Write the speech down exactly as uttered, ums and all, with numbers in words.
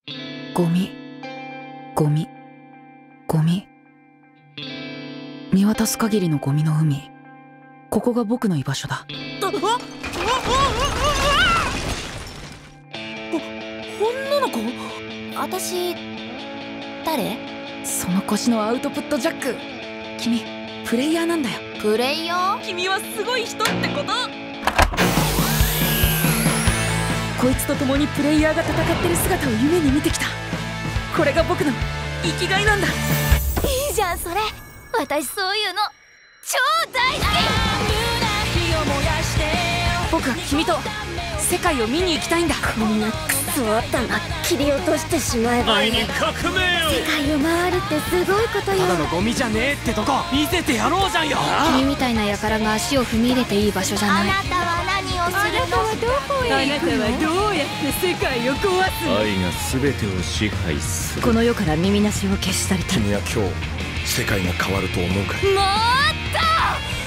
ゴミゴミゴミ、見渡す限りのゴミの海。ここが僕の居場所だ。女の子？ 私誰？ その腰のアウトプットジャック。君プレイヤーなんだよ。 プレイヤー？ 君はすごい人ってこと？こいつと共にプレイヤーが戦ってる姿を夢に見てきた。これが僕の生きがいなんだ。 いいじゃんそれ。私そういうの超大好き。 僕は君と世界を見に行きたいんだ。 こんなクソ頭切り落としてしまえばいい。 愛に革命を。 世界を回るってすごいことよ。 ただのゴミじゃねえってとこ見せてやろうじゃんよ。 君みたいな輩が足を踏み入れていい場所じゃない。あなたは何をするの？あなたはどこへ行くの？ あなたはどうやって世界を壊すの？ 愛が全てを支配する。 この世から耳なしを消し去りたい。 君は今日世界が変わると思うかい？ もっと